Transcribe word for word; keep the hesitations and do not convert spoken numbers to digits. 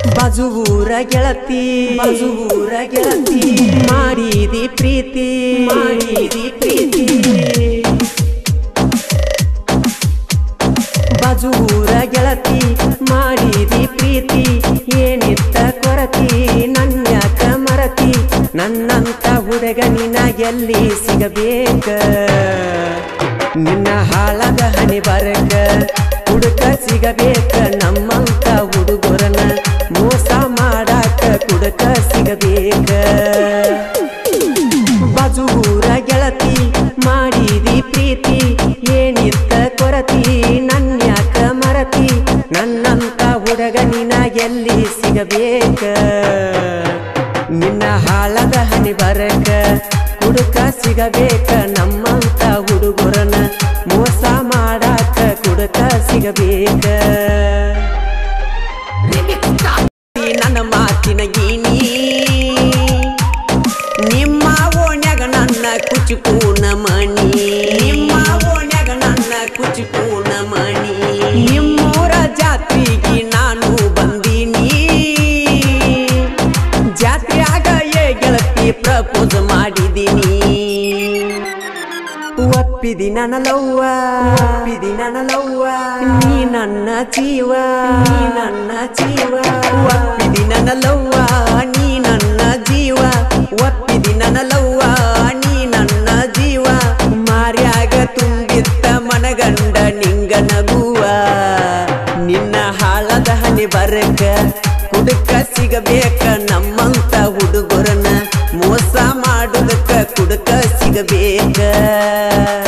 ಬಾಜೂರ ಗೆಳತಿ ಬಾಜೂರ ಗೆಳತಿ ಮಾಡಿದಿ ಪ್ರೀತಿ ಮಾಡಿದಿ ಪ್ರೀತಿ ಬಾಜೂರ ಗೆಳತಿ ಮಾಡಿದಿ ಪ್ರೀತಿ ಏನಿತ್ತ ಕೊರತಿ ನನ್ಯಾಕ ಮರತಿ ನನ್ನಂತ ಹುಡುಗ ನಿನ ಎಲ್ಲಿ ಸಿಗಬೇಕ ನಿನ್ನ ಹಾಳದ ಹನಿ ಬರಕ ಹುಡುಕ ಸಿಗಬೇಕ ನಮ್ಮಂತ ಹುಡುಗರನ ಮೋಸ ಮಾಡಾಕ ಕುಡುಕ ಸಿಗಬೇಕ ಬಾಜೂರ ಗೆಳತಿ ಮಾಡಿದಿ ಪ್ರೀತಿ ಏನಿತ್ತ ಕೊರತಿ ನನ್ಯಾಕ ಮರತಿ ನನ್ನಂತ ಹುಡುಗ ನಿನ ಎಲ್ಲಿ ಸಿಗಬೇಕ ನಿನ್ನ ಹಾಳದ ಹನಿ ಬರಕ ಹುಡುಕ ಸಿಗಬೇಕ ನಮ್ಮಂತ ಹುಡುಗರನ ಮೋಸ ಮಾಡಾಕ ಕುಡುಕ ಸಿಗಬೇಕ ನನ್ನ ಮಾತಿನ ಗೀನಿ ನಿಮ್ಮ ಓಣ್ಯಾಗ ನನ್ನ ಕುಚುಕೂನ ಮಣಿ ನಿಮ್ಮ ಓಣ್ಯಾಗ ನನ್ನ ಕುಚುಕೂನ ಮಣಿ ನಿಮ್ಮೂರ ಜಾತ್ರೆಗೆ ನಾನು ಬಂದೀನಿ ಜಾತ್ರೆಯಾಗ ಏ ಗೆಳತಿ ಪ್ರಪೋಸ್ ಮಾಡಿದೀನಿ ಒಪ್ಪಿದಿ ನನ್ನ ಲವ್ವ ಒಪ್ಪಿದಿ ನನ್ನ ಲವ್ವ ನೀ ನನ್ನ ಜೀವ ನೀ ನನ್ನ ಜೀವ ಒಪ್ಪಿದಿ ನನ್ನ ಲವ್ವ ನೀ ನನ್ನ ಜೀವ ಒಪ್ಪಿದಿ ನನ್ನ ಲವ್ವ ನೀ ನನ್ನ ಜೀವ ಮಾರ್ಯಾಗ ತುಂಬಿತ್ತ ಮನಗಂಡ ನಿಂಗ ನಗುವ ನಿನ್ನ ಹಾಳದ ಹನಿ ಬರಕ ಕುಡುಕ ಸಿಗಬೇಕ ನಮ್ಮಂತ ಹುಡುಗರನ ಮೋಸ ಮಾಡುದಕ್ಕ ಕುಡುಕ ಸಿಗಬೇಕ